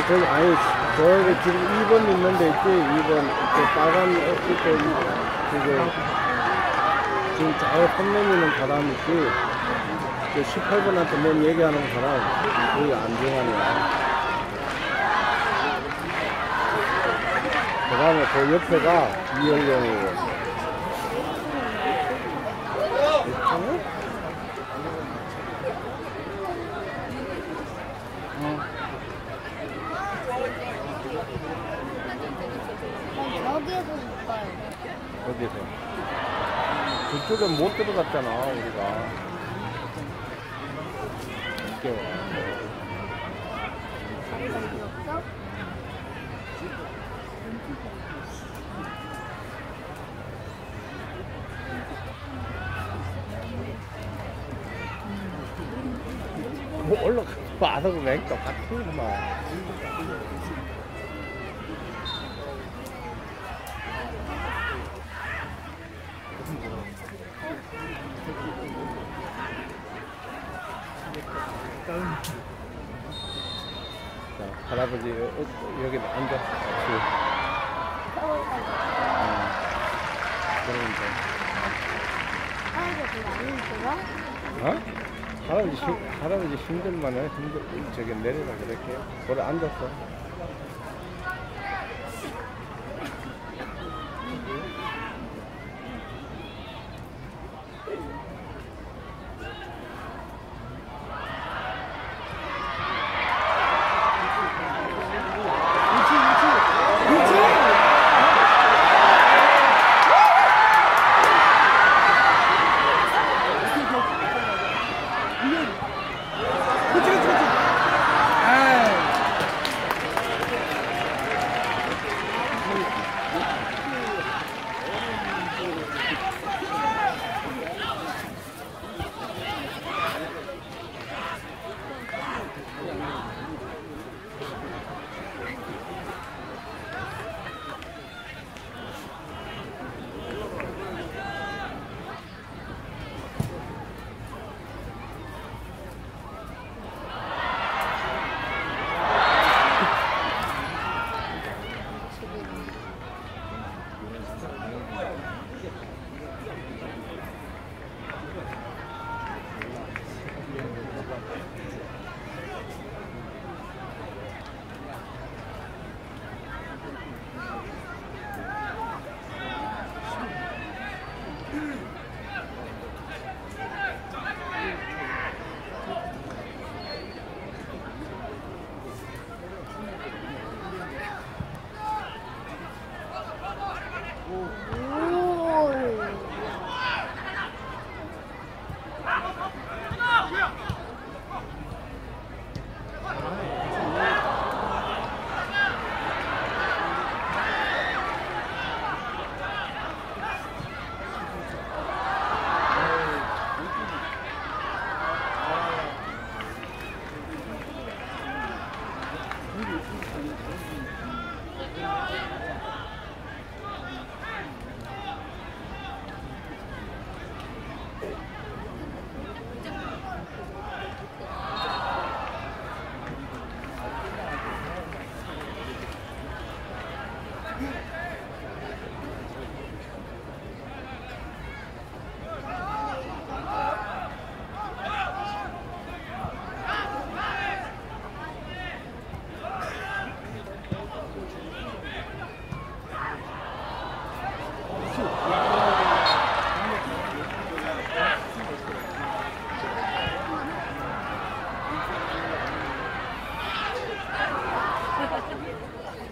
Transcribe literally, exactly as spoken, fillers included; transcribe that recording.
저기, 아니, 저기 지금 이 번 있는 데 있지? 이 번, 그 빨간 옷 입고, 지금, 지금 잘 험내미는 사람 있지? 그 십팔 번한테 뭔 얘기하는 사람, 거기 안정환이야. 그 다음에 그 옆에가 이열령이고. 여기에서 못 가요. 어디서? 그쪽에 못 들어갔잖아, 우리가. 이렇게 와. 자리가 필요 없어? 뭐 올라가서 봐도 맹 똑같구만. 자, 할아버지 여기 앉아. 그러니까. 할아버지 별로 안 힘들어? 어? 할아버지 힘, 할아버지 힘들만해. 힘들 저기 내려라 그렇게. 거기 앉았어.